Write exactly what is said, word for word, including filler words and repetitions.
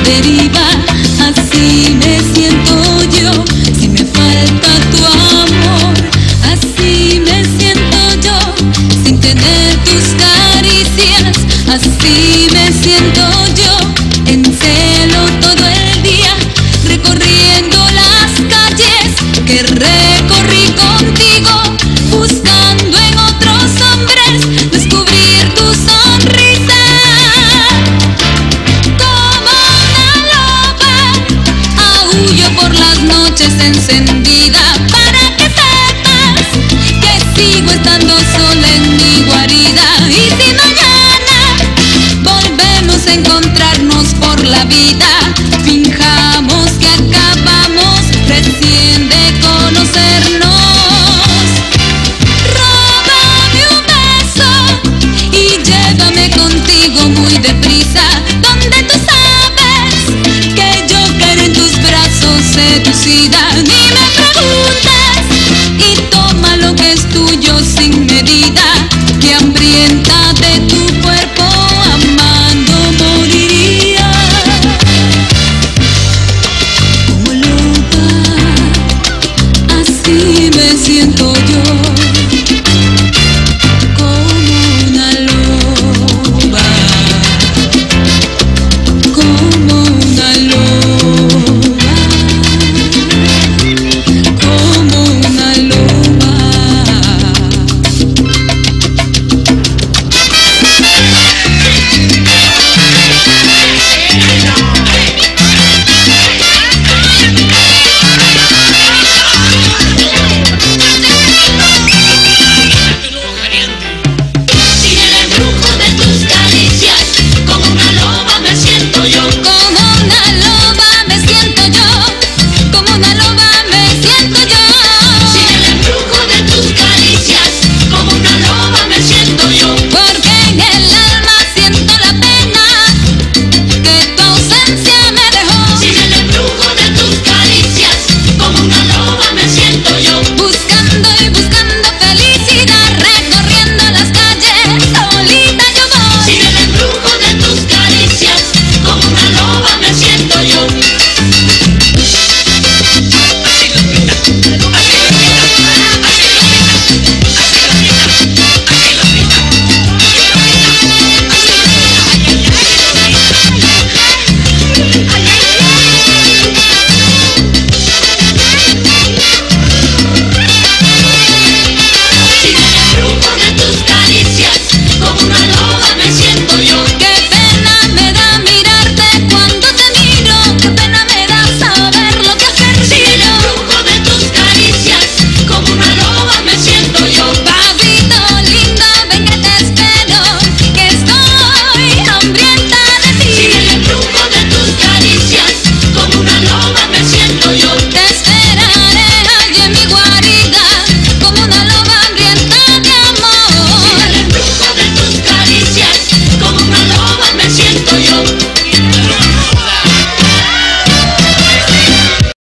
deriva. Así me siento yo, si me falta tu amor. Así me siento yo, sin tener tus caricias. Así me siento yo, en celo todo el día, recorriendo las calles que recorrí contigo, buscando en otros hombres descubrir tu sonrisa. Como una loba, aúllo por las noches encendida, para que sepas que sigo estando sola en mi guarida. Y si mañana volvemos a encontrarnos por la vida, finjamos que acabamos recién de conocernos. Róbame un beso y llévame contigo muy deprisa, donde tú sabes que yo caeré en tus brazos seducida. Ni me preguntes y toma lo que es tuyo sin medida, que hambrienta